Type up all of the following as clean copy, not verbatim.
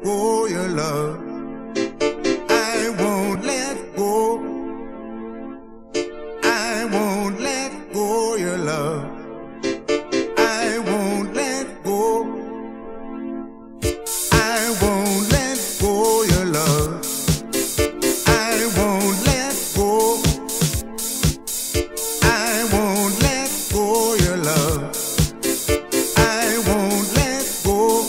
go your love. I won't let go. I won't let go your love. I won't let go. I won't let go your love. I won't let go. I won't let go your love. I won't let go.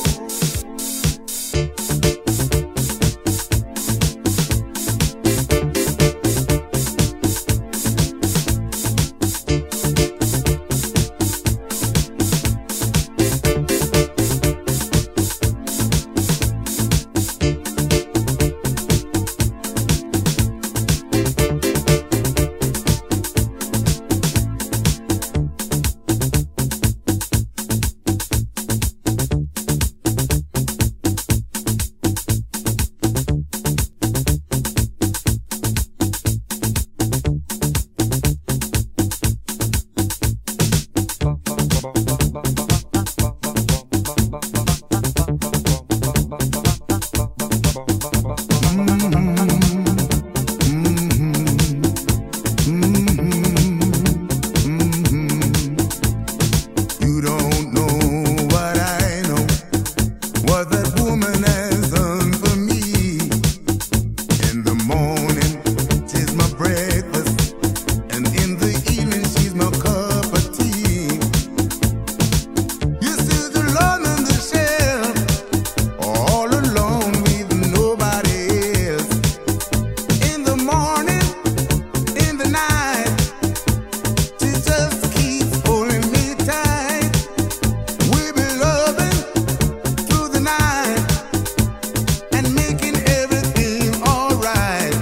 You don't know what I know, what that woman has done for me. In the morning, she's my breakfast, and in the evening, she's my cup of tea. You see the Lord on the shelf, all alone with nobody else. In the morning, in the night, she just keeps holding me tight. We be loving through the night and making everything alright.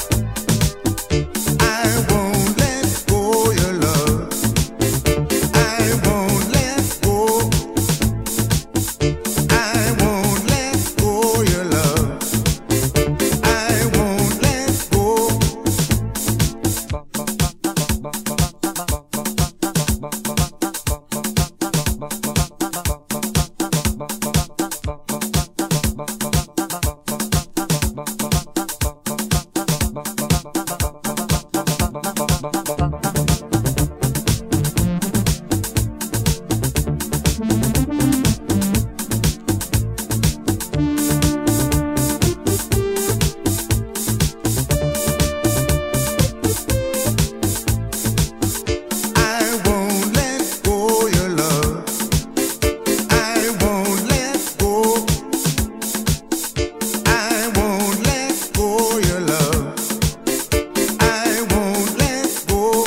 I won't let go your love. I won't let go. I won't let go your love. I won't let go. I won't let go your love. I won't let go. I won't let go your love. I won't let go.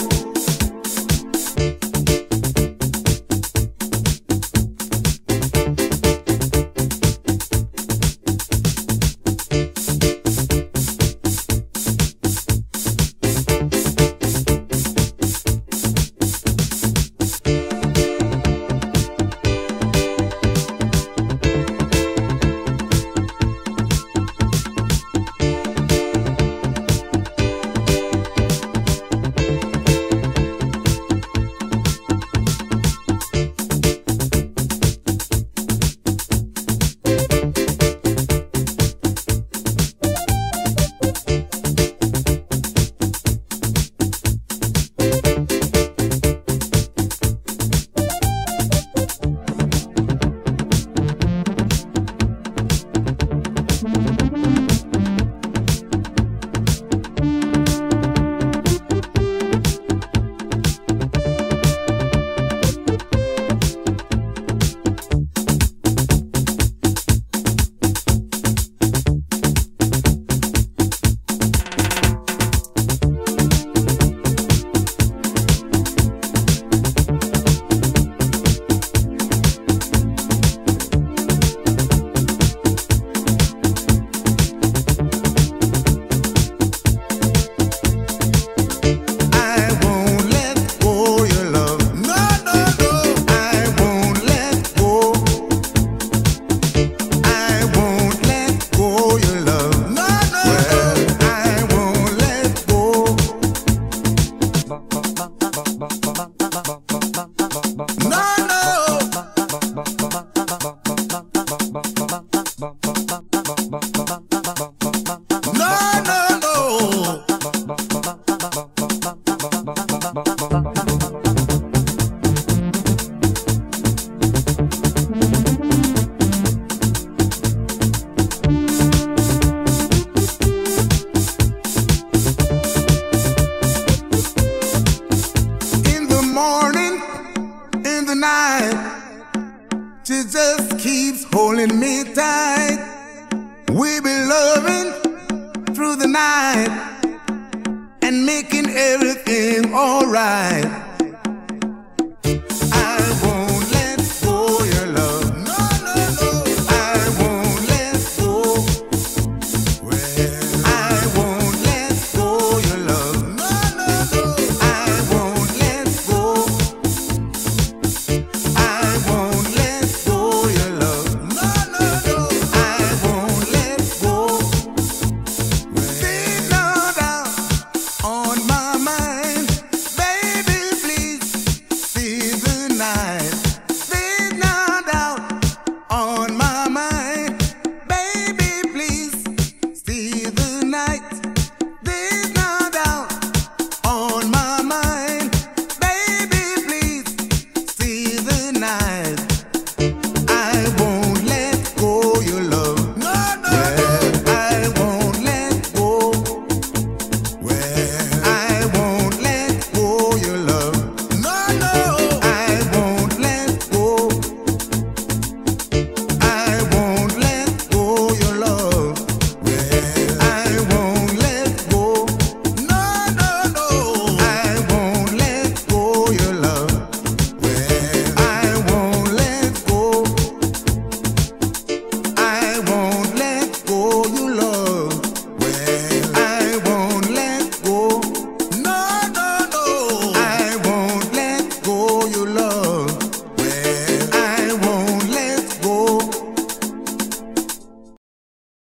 I won't let go your love. No, no, no. I won't let go. I won't let go your love. No, no, no. I won't let go. No, no. giving me time.